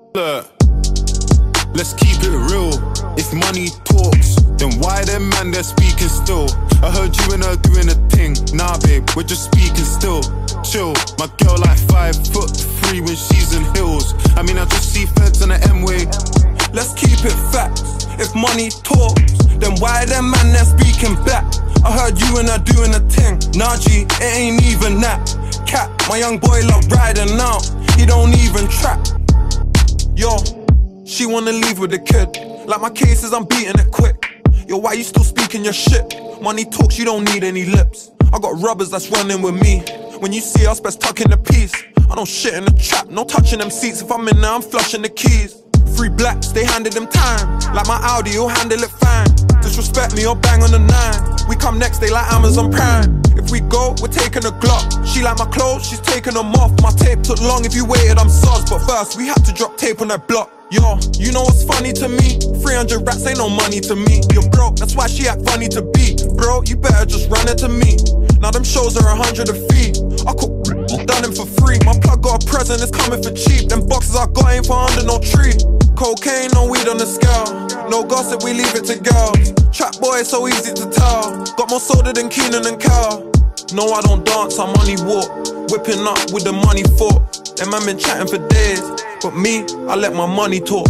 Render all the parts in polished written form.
Look, let's keep it real. If money talks, then why them man they're speaking still? I heard you and her doing a thing. Nah babe, we're just speaking still. Chill, my girl like 5'3" when she's in heels. I mean I just see feds on the M-way. Let's keep it facts. If money talks, then why them man they're speaking back? I heard you and her doing a thing. Nah G, it ain't even that. Cat, my young boy love riding out. He don't even trap. Yo, she wanna leave with the kid. Like my cases, I'm beating it quick. Yo, why you still speaking your shit? Money talks, you don't need any lips. I got rubbers that's running with me. When you see us, best tuck in the piece. I don't shit in the trap, no touching them seats. If I'm in there, I'm flushing the keys. Free blacks, they handed them time. Like my Audi, you'll handle it fine. Disrespect me or bang on the 9. We come next, they like Amazon Prime. If we go, we're taking a Glock. She like my clothes, she's taking them off. My tape took long, if you waited, I'm sus. But first, we had to drop tape on that block. Yo, you know what's funny to me? 300 rats ain't no money to me. You're broke, that's why she act funny to be. Bro, you better just run it to me. Now them shows are 100 a fee. I could done him for free. My plug got a present, it's coming for cheap. Them boxes I got ain't for under no tree. Cocaine, no weed on the scale. No gossip, we leave it to girls. Trap boy, so easy to tell. Got more soda than Keenan and Cal. No, I don't dance, I money walk. Whipping up with the money fork. Them man been chatting for days, but me, I let my money talk.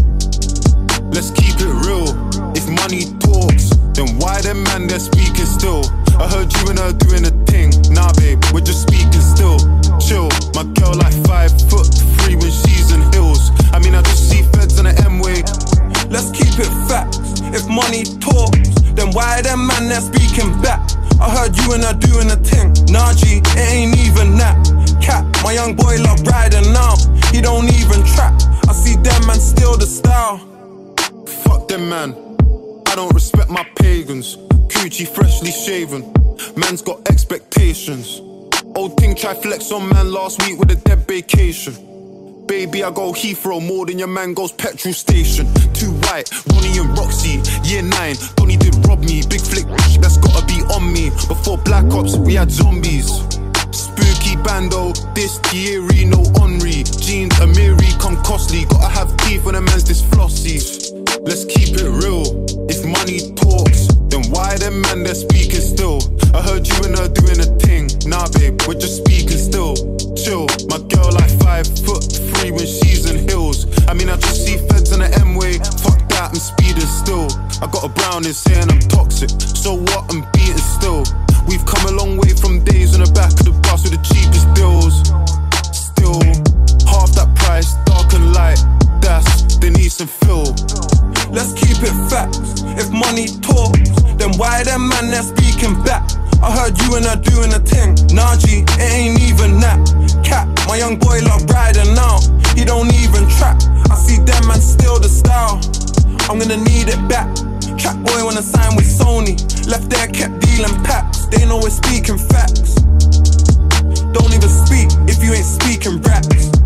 Let's keep it real. If money talks, then why them man they're speaking still? I heard you and her doing a thing. Nah babe, we're just speaking still. Chill, my girl like 5'3" when she's in heels. I mean I just see feds on the M-way. Let's keep it facts. If money talks, then why them man they're speaking back? I heard you and her doing a thing. Nah G, it ain't even that. Cat, my young boy love riding out. He don't even trap. I see them man steal the style. Fuck them man, I don't respect my pagans. Coochie freshly shaven, man's got expectations. Old thing try flex on man last week with a dead vacation. Baby, I go Heathrow more than your man goes petrol station. Too white, Ronnie and Roxy, year 9. Donnie did rob me, big flick, that's gotta be on me. Before Black Ops, we had zombies. Spooky bando, this Thierry, no Henri. Jeans, Amiri, come costly. Gotta have teeth when a man's this flossy. Let's keep it real. If money talks, then why them man they're speaking still? I heard you and her doing a thing. Nah babe, we're just speaking still. Chill, my girl like 5'3" when she's in heels. I mean I just see feds on the M-way. Fuck that, I'm speeding still. I got a brown in saying I'm toxic. So what, I'm beating still. We've come a long way from days on the back of the bus with the cheapest deals. Still, half that price, dark and light. That's Denise and Phil. Let's keep it facts. If money talks, then why them man they're speaking back? I heard you and her doing a thing. Nah G, it ain't even that. Cat, my young boy love riding out. He don't even trap. I see them man steal the style. I'm gonna need it back. Trap boy wanna sign with Sony. Left there, kept dealing packs. They know we're speaking facts. Don't even speak if you ain't speaking raps.